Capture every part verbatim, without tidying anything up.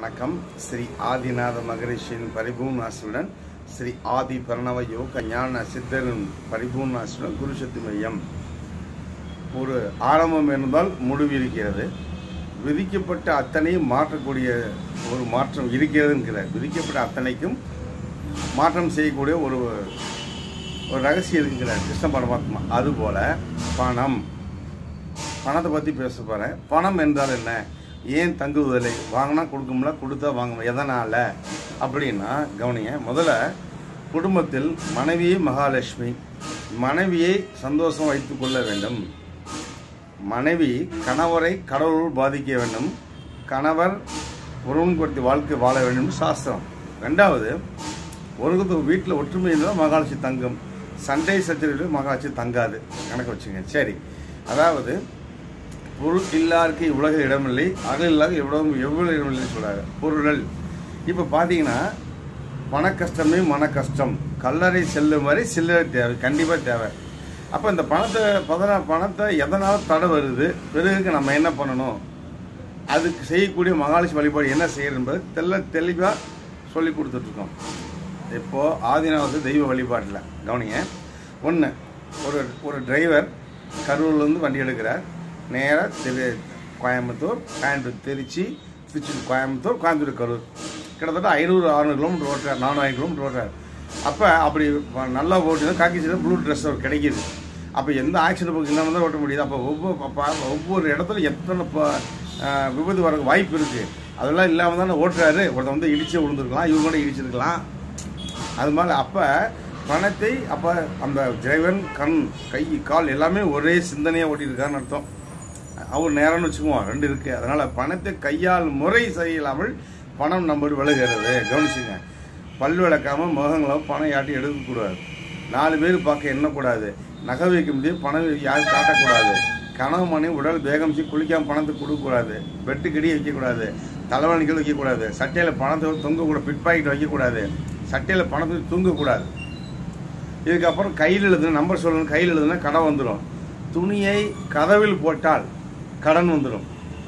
வணக்கம். ஸ்ரீ ஆதிநாத மகரிஷியின் பரிபூர்ண ஆசியுடன் ஸ்ரீ ஆதி பிரணவ யோக ஞான சித்தரின் பரிபூர்ண ஆசியுடன் குருசக்தி மையம். ஒரு ஆரம்பம் இருந்தால் முடிவு இருக்கிறது. விதிக்கப்பட்ட அத்தனையும் மாற்றக்கூடிய ஒரு மாற்றம் இருக்கிறதுங்கிற விதிக்கப்பட்ட அத்தனைக்கும் மாற்றம் செய்யக்கூடிய ஒரு ஒரு ரகசியம் இருக்குங்கிறார் கிருஷ்ண பரமாத்மா. அதுபோல் பணம் பணத்தை பற்றி பேச போகிறேன். பணம் என்றால் என்ன, ஏன் தங்குவதில்லை, வாங்கினா கொடுக்கும்ல, கொடுத்தா வாங்கணும், எதனால் அப்படின்னா கவனிங்க. முதல்ல குடும்பத்தில் மனைவியை மகாலட்சுமி, மனைவியை சந்தோஷம் வைத்து கொள்ள வேண்டும். மனைவி கணவரை கடவுள் பாதிக்க வேண்டும். கணவர் உறவு கொடுத்து வாழ்க்கை வாழ வேண்டும் சாஸ்திரம். ரெண்டாவது, ஒரு வீட்டில் ஒற்றுமை இருந்தால் மகாலட்சுமி தங்கும். சண்டை சச்சரவில் மகாலட்சுமி தங்காது. கணக்கு வச்சுங்க. சரி, அதாவது பொருள் இல்லாருக்கு உலக இடமில்லை, அகல் இல்லாத எவ்வளவு எவ்வளவு இடமில்லைன்னு சொல்கிறாங்க பொருள். இப்போ பார்த்தீங்கன்னா பண கஷ்டமே மன கஷ்டம், கல்லறை செல்லும் வரை சில்லறை தேவை, கண்டிப்பாக தேவை. அப்போ இந்த பணத்தை பதினா பணத்தை எதனால் தடை வருது, பிறகு நம்ம என்ன பண்ணணும், அதுக்கு செய்யக்கூடிய மகாலட்சுமி வழிபாடு என்ன செய்யறது என்பது தெல்ல தெளிவாக சொல்லி கொடுத்துட்ருக்கோம். இப்போது ஆதிநாத தெய்வ வழிபாட்டில் கவனிங்க. ஒன்று, ஒரு ஒரு டிரைவர் கரூர்லேருந்து வண்டி எடுக்கிறார். நேராக திரு கோயம்புத்தூர், கோயம்புத்தூர் திருச்சி, திருச்சி கோயம்புத்தூர், கோயம்புத்தூர் கரூர், கிட்டத்தட்ட ஐநூறு அறுநூறு கிலோமீட்டர் ஓட்டுறார், நானூறு கிலோமீட்டர் ஓட்டுறார். அப்போ அப்படி நல்லா ஓட்டினா காக்கி சீரம் ப்ளூ ட்ரெஸ் அவர் கிடைக்கிது. அப்போ எந்த ஆக்சிடென்ட் புக் இல்லாமல் தான் ஓட்ட முடியுது. அப்போ ஒவ்வொரு அப்போ ஒவ்வொரு இடத்துல எத்தனை விபத்து வர வாய்ப்பு இருக்குது. அதெல்லாம் இல்லாமல் தானே ஓட்டுறாரு. ஒருத்தர் வந்து இடிச்சே விழுந்துருக்கலாம், இவங்க கூட இடிச்சிருக்கலாம். அது மாதிரி அப்போ பணத்தை அப்போ அந்த டிரைவன் கண் கை கால் எல்லாமே ஒரே சிந்தனையாக ஓட்டியிருக்காருன்னு அர்த்தம். அவர் நேரம்னு வச்சுக்குவோம், ரெண்டு இருக்குது. அதனால் பணத்தை கையால் முறை செய்யலாமல் பணம் நம்மளோட விலகிறது. கவனிச்சுங்க. பல் விளக்காமல் முகங்களும் பணம் யாட்டி எடுக்கக்கூடாது. நாலு பேர் பார்க்க எண்ணக்கூடாது. நகை வைக்க முடியும், பணம் யாரும் காட்டக்கூடாது. கனவு மணி உடல் வேகம் செய்ய குளிக்காமல் பணத்தை கொடுக்கக்கூடாது. வெட்டுக்கடி வைக்கக்கூடாது. தலைவணிகள் வைக்கக்கூடாது. சட்டையில் பணத்தை தொங்கக்கூடாது. பிட் பாக்கெட் வைக்கக்கூடாது. சட்டையில் பணத்தை தூங்கக்கூடாது. இதுக்கப்புறம் கையில் எழுதுன நம்பர் சொல்லணும். கையில் எழுதுனா கடன் வந்துடும். துணியை கதவில் போட்டால் கடன் வந்துடும்.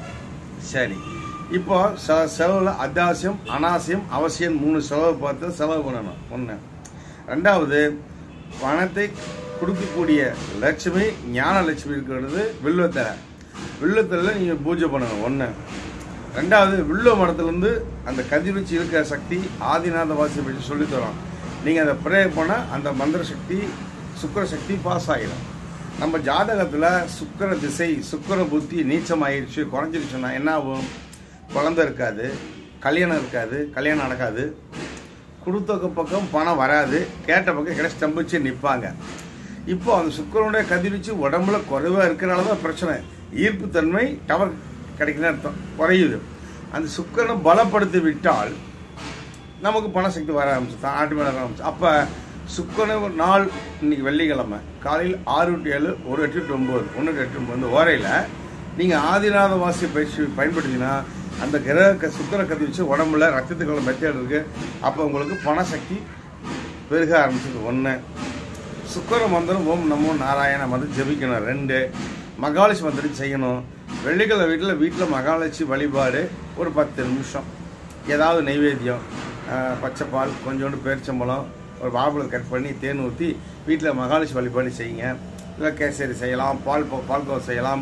சரி, இப்போ செ செலவில் அத்தியாவசியம், அனாவசியம், அவசியம் மூணு செலவு பார்த்து செலவு பண்ணணும். ஒன்று. ரெண்டாவது, பணத்தை கொடுக்கக்கூடிய லட்சுமி ஞான லட்சுமி இருக்கிறது வில்வத்தலை. வில்வத்தலையில் நீங்கள் பூஜை பண்ணணும். ஒன்று. ரெண்டாவது, வில்வ மரத்துலேருந்து அந்த கதிர்வீச்சு இருக்கிற சக்தி ஆதிநாத வாசியை பற்றி சொல்லித்தரோம். நீங்கள் அதை ப்ரே பண்ணால் அந்த மந்திர சக்தி சுக்கர சக்தி பாஸ் ஆகிடும். நம்ம ஜாதகத்தில் சுக்கர திசை சுக்கர புத்தி நீச்சம் ஆயிடுச்சு, குறைஞ்சிருச்சுன்னா என்ன ஆகும்? குழந்தை இருக்காது, கல்யாணம் இருக்காது, கல்யாணம் நடக்காது, கொடுத்த பக்கம் பணம் வராது, கேட்ட பக்கம் கிடைச்சி தம்பிச்சு நிற்பாங்க. இப்போ அந்த சுக்கரனுடைய கதிர்வீச்சு உடம்புல குறைவாக இருக்கிறனால தான் பிரச்சனை. ஈர்ப்பு தன்மை டவர் கிடைக்கணும்னு அர்த்தம் குறையுது. அந்த சுக்கரனை பலப்படுத்தி விட்டால் நமக்கு பணசக்தி வர ஆரம்பிச்சு, ஆட்டோமேட்டிக் வர ஆரம்பிச்சு. அப்போ சுக்கரன் நாள் இன்னைக்கு வெள்ளிக்கிழமை காலையில் ஆறு டு ஏழு, ஒரு எட்டு டு ஒம்பது, ஒன்று டு எட்டு ஒம்பது ஓரையில் நீங்கள் ஆதிநாத வாசிய பயிற்சி பயன்படுத்தினா அந்த கிரக சுக்கர கத்தி வச்சு உடம்புல ரத்தத்துக்குள்ள மெத்தேட் இருக்குது. அப்போ உங்களுக்கு பணசக்தி பெருக ஆரம்பிச்சது. ஒன்று. சுக்கர மந்திரம் ஓம் நமோ நாராயண மந்திரம் ஜெபிக்கணும். ரெண்டு. மகாலட்சுமி மந்திரம் செய்யணும். வெள்ளிக்கிழமை வீட்டில் வீட்டில் மகாலட்சுமி வழிபாடு ஒரு பத்து நிமிஷம். ஏதாவது நைவேத்தியம், பச்சைப்பால், கொஞ்சோண்டு பேரிச்சம்பழம், ஒரு வாழைப்பழம் கட் பண்ணி தேன் ஊற்றி வீட்டில் மகாலட்சுமி வழிபாடு செய்யுங்க. இல்லை கேசரி செய்யலாம், பால் பால்கோவா செய்யலாம்,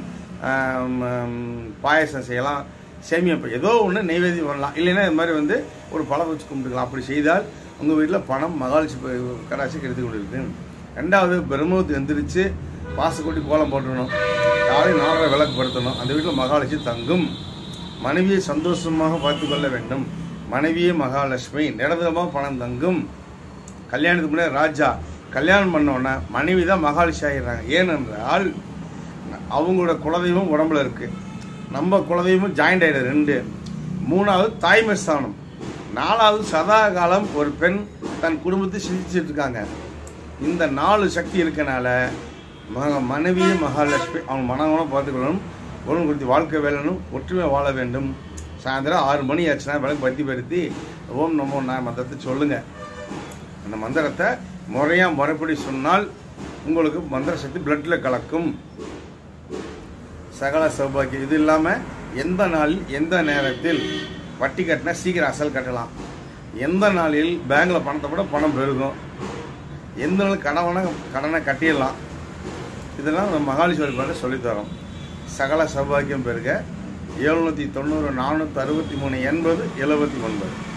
பாயசம் செய்யலாம், சேமியா, ஏதோ ஒன்று நைவேத்தியம் பண்ணலாம். இல்லைன்னா இது மாதிரி வந்து ஒரு பழம் வச்சு கும்பிட்டுக்கலாம். அப்படி செய்தால் உங்கள் வீட்டில் பணம் மகாலட்சுமி கடாட்சி எடுத்து கொண்டிருக்கு. ரெண்டாவது, பிரம்மத்து எந்திரிச்சு வாசக்கூட்டி கோலம் போட்டுடணும். காலை நாலரை விளக்கு படுத்தணும். அந்த வீட்டில் மகாலட்சுமி தங்கும். மனைவியை சந்தோஷமாக பார்த்து கொள்ள வேண்டும். மனைவியே மகாலட்சுமி, நிரந்தரமாக பணம் தங்கும். கல்யாணத்துக்கு முன்னாடி ராஜா, கல்யாணம் பண்ணோன்னா மனைவி தான் மகாலட்சுமி ஆகிடுறாங்க. ஏனென்றால் அவங்களோட குலதெய்வம் உடம்புல இருக்குது, நம்ம குலதெய்வம் ஜாயிண்ட் ஆகிடுது. ரெண்டு. மூணாவது, தாய்மை ஸ்தானம். நாலாவது, சதா காலம் ஒரு பெண் தன் குடும்பத்தை சிந்திச்சுட்டு இருக்காங்க. இந்த நாலு சக்தி இருக்கனால மக மனைவியே மகாலட்சுமி அவங்க மனவனை பார்த்துக்கணும். உடம்பு கொடுத்து வாழ்க்கை வேலணும், ஒற்றுமை வாழ வேண்டும். சாயந்தரம் ஆறு மணி ஆச்சுன்னா விளக்கு பத்தி பருத்தி ஓம் நமோ நான் மந்திரத்தை சொல்லுங்கள். அந்த மந்திரத்தை முறையாக முறைப்படி சொன்னால் உங்களுக்கு மந்திர சக்தி பிளட்டில் கலக்கும். சகல சௌபாக்கியம். இது இல்லாமல் எந்த நாளில் எந்த நேரத்தில் வட்டி கட்டினா சீக்கிரம் அசல் கட்டலாம். எந்த நாளில் பேங்கில் பணத்தை விட பணம் பெருகும், எந்த நாள் கடனை கடனை கட்டிடலாம். இதெல்லாம் நம்ம மகாலட்சுமி பாட்டு சொல்லித்தரோம். சகல சௌபாக்கியம் பெருக. எழுநூற்றி தொண்ணூறு நானூற்றி அறுபத்தி மூணு எண்பது எழுபத்தி ஒன்பது.